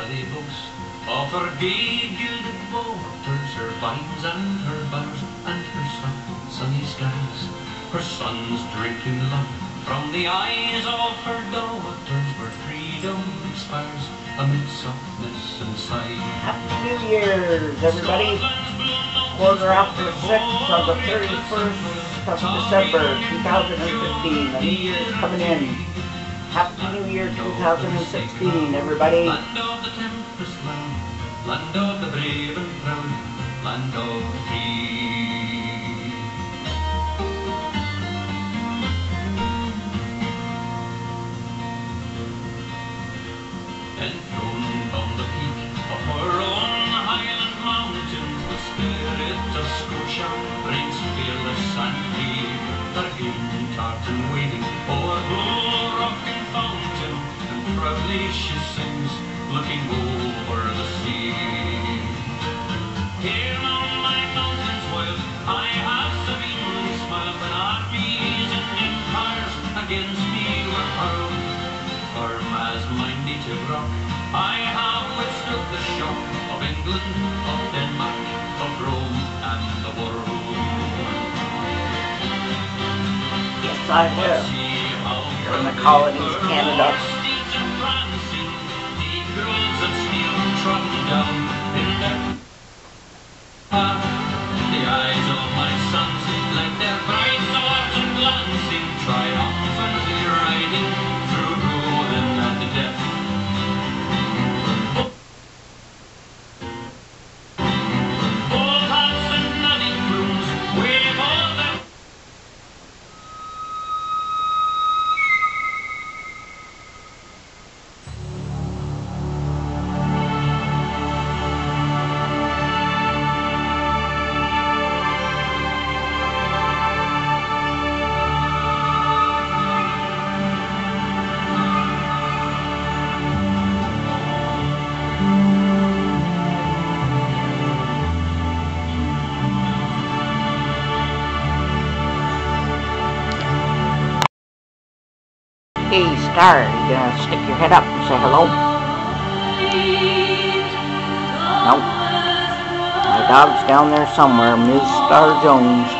they boast of her gay gilded waters, her vines and her bowers, and her soft sunny skies. Her sons drinking love from the eyes of her daughters, where freedom expires amid softness and sighs. Happy New Year's, everybody. Quarter after 6 on the 31st of December 2015. The New Year's coming in. Happy New Year 2016, everybody. Land of the tempest land, land of the brave and proud, land of the free. Enthroned on the peak of her own Highland mountains, the spirit of Scotia reigns fearless and free. Her green tartan waving o'er Bull Rock and Fountain, and proudly she sings, looking over the sea. Here on my mountains wild, I have serenely smiled when armies and empires against me were hurled. Firm as my native rock, I have withstood the shock of England, of Denmark, of Rome, and the world. Yes, I have. Here in the colonies, Canada. Steeds are prancing, eagles of steel trodden down in their the eyes of my sons, like their bright swords and glancing, triumphantly riding through ruin and death. Old hats and nodding plumes wave all their Hey, Star, you gonna stick your head up and say hello? Nope. My dog's down there somewhere, Ms. Star Jones.